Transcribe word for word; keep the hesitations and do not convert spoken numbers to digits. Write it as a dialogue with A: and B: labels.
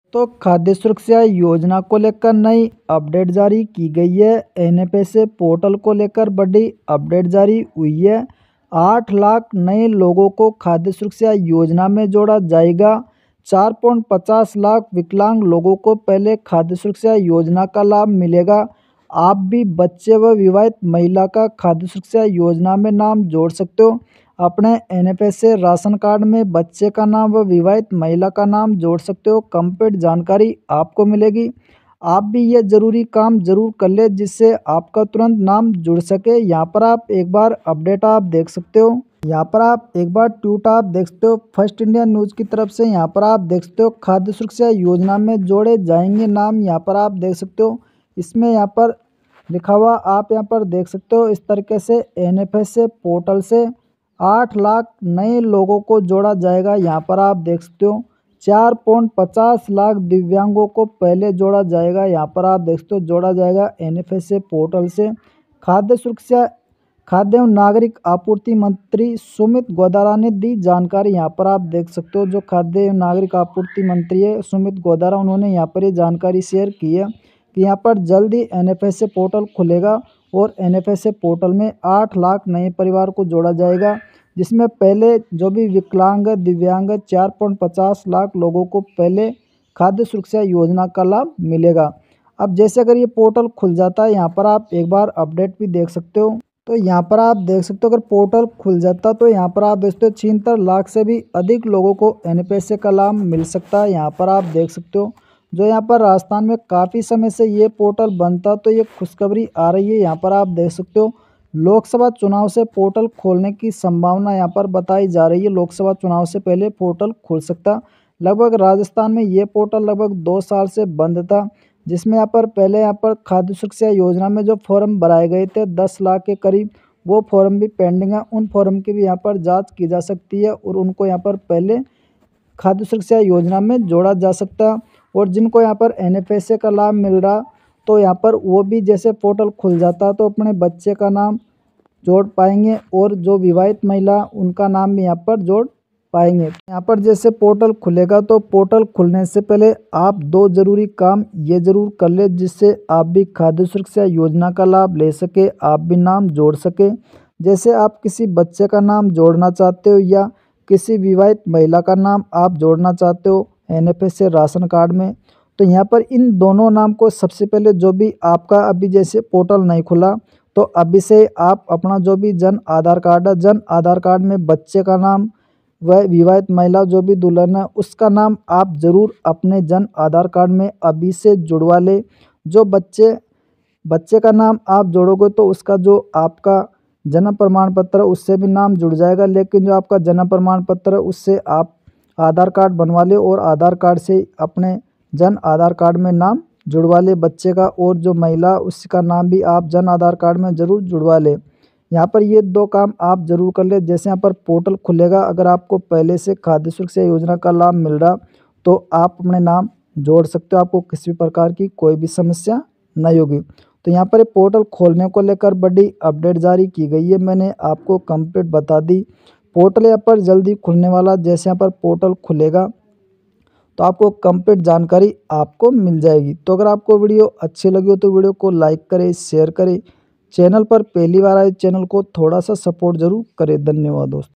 A: तो खाद्य सुरक्षा योजना को लेकर नई अपडेट जारी की गई है। N F S A portal को लेकर बड़ी अपडेट जारी हुई है। आठ लाख नए लोगों को खाद्य सुरक्षा योजना में जोड़ा जाएगा। चार पॉइंट पचास लाख विकलांग लोगों को पहले खाद्य सुरक्षा योजना का लाभ मिलेगा। आप भी बच्चे व विवाहित महिला का खाद्य सुरक्षा योजना में नाम जोड़ सकते हो। अपने N F S A ration card में बच्चे का नाम व विवाहित महिला का नाम जोड़ सकते हो। कंप्लीट जानकारी आपको मिलेगी। आप भी ये ज़रूरी काम ज़रूर कर ले जिससे आपका तुरंत नाम जुड़ सके। यहाँ पर आप एक बार अपडेट आप देख सकते हो। यहाँ पर आप एक बार ट्वीट आप देख सकते हो फर्स्ट इंडिया न्यूज़ की तरफ से। यहाँ पर आप देख सकते हो खाद्य सुरक्षा योजना में जोड़े जाएंगे नाम। यहाँ पर आप देख सकते हो इसमें यहाँ पर लिखा हुआ आप यहाँ पर देख सकते हो। इस तरीके से N F S A portal से आठ लाख नए लोगों को जोड़ा जाएगा। यहाँ पर आप देख सकते हो चार पॉइंट पचास लाख दिव्यांगों को पहले जोड़ा जाएगा। यहाँ पर आप देख सकते हो जोड़ा जाएगा N F S A portal से। खाद्य सुरक्षा खाद्य एवं नागरिक आपूर्ति मंत्री सुमित गोदारा ने दी जानकारी। यहाँ पर आप देख सकते हो जो खाद्य एवं नागरिक आपूर्ति मंत्री है सुमित गोदारा, उन्होंने यहाँ पर ये जानकारी शेयर की है कि यहाँ पर जल्द ही N F S A portal खुलेगा और N F S A portal में आठ लाख नए परिवार को जोड़ा जाएगा, जिसमें पहले जो भी विकलांग दिव्यांग चार पॉइंट पचास लाख लोगों को पहले खाद्य सुरक्षा योजना का लाभ मिलेगा। अब जैसे अगर ये पोर्टल खुल जाता है, यहाँ पर आप एक बार अपडेट भी देख सकते हो। तो यहाँ पर आप देख सकते हो अगर पोर्टल खुल जाता तो यहाँ पर आप देख सकते हो छिहत्तर लाख से भी अधिक लोगों को एन एफ एस ए का लाभ मिल सकता है। यहाँ पर आप देख सकते हो जो यहाँ पर राजस्थान में काफ़ी समय से ये पोर्टल बनता तो ये खुशखबरी आ रही है। यहाँ पर आप देख सकते हो लोकसभा चुनाव से पोर्टल खोलने की संभावना यहाँ पर बताई जा रही है। लोकसभा चुनाव से पहले पोर्टल खुल सकता। लगभग राजस्थान में ये पोर्टल लगभग दो साल से बंद था, जिसमें यहाँ पर पहले यहाँ पर खाद्य सुरक्षा योजना में जो फॉर्म भराए गए थे दस लाख के करीब, वो फॉर्म भी पेंडिंग है। उन फॉर्म की भी यहाँ पर जाँच की जा सकती है और उनको यहाँ पर पहले खाद्य सुरक्षा योजना में जोड़ा जा सकता। और जिनको यहाँ पर एन एफ एस ए का लाभ मिल रहा तो यहाँ पर वो भी जैसे पोर्टल खुल जाता तो अपने बच्चे का नाम जोड़ पाएंगे और जो विवाहित महिला उनका नाम भी यहाँ पर जोड़ पाएंगे। यहाँ पर जैसे पोर्टल खुलेगा तो पोर्टल खुलने से पहले आप दो ज़रूरी काम ये ज़रूर कर ले जिससे आप भी खाद्य सुरक्षा योजना का लाभ ले सके, आप भी नाम जोड़ सके। जैसे आप किसी बच्चे का नाम जोड़ना चाहते हो या किसी विवाहित महिला का नाम आप जोड़ना चाहते हो N F S A ration card में, तो यहाँ पर इन दोनों नाम को सबसे पहले जो भी आपका अभी जैसे पोर्टल नहीं खुला तो अभी से आप अपना जो भी जन आधार कार्ड है, जन आधार कार्ड में बच्चे का नाम व विवाहित महिला जो भी दुल्हन है उसका नाम आप ज़रूर अपने जन आधार कार्ड में अभी से जुड़वा ले। जो बच्चे बच्चे का नाम आप जोड़ोगे तो उसका जो आपका जन्म प्रमाण पत्र है उससे भी नाम जुड़ जाएगा, लेकिन जो आपका जन्म प्रमाण पत्र है उससे आप आधार कार्ड बनवा ले और आधार कार्ड से अपने जन आधार कार्ड में नाम जुड़वा ले बच्चे का, और जो महिला उसका नाम भी आप जन आधार कार्ड में ज़रूर जुड़वा ले। यहाँ पर ये दो काम आप ज़रूर कर ले। जैसे यहाँ पर पोर्टल खुलेगा, अगर आपको पहले से खाद्य सुरक्षा योजना का लाभ मिल रहा तो आप अपने नाम जोड़ सकते हो, आपको किसी भी प्रकार की कोई भी समस्या नहीं होगी। तो यहाँ पर पोर्टल खोलने को लेकर बड़ी अपडेट जारी की गई है, मैंने आपको कंप्लीट बता दी। पोर्टल यहाँ पर जल्दी खुलने वाला, जैसे यहाँ पर पोर्टल खुलेगा तो आपको कंप्लीट जानकारी आपको मिल जाएगी। तो अगर आपको वीडियो अच्छी लगी हो तो वीडियो को लाइक करें, शेयर करें। चैनल पर पहली बार आए चैनल को थोड़ा सा सपोर्ट ज़रूर करें। धन्यवाद दोस्तों।